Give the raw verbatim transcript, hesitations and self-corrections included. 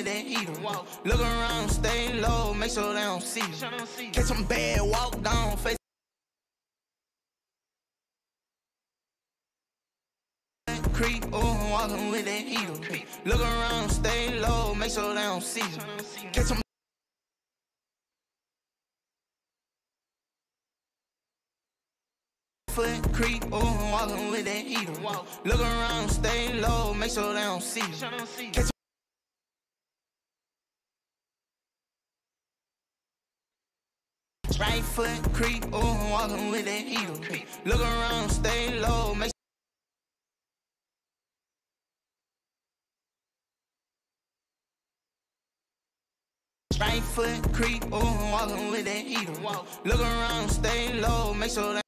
with that heater. Look around, stay low, make sure they don't see you. Catch some bad, walk down, face. Creep, oh, I'm walking with that heater. Look around, stay low, make sure they don't see you. Catch some foot creep, oh, I'm walking with that heater. Look around, stay low, make sure they don't see you. Catch right foot creep, oh, I'm walking with that heater. Look around, stay low, make right foot creep, oh, I'm walking with that heater. Look around, stay low, make sure that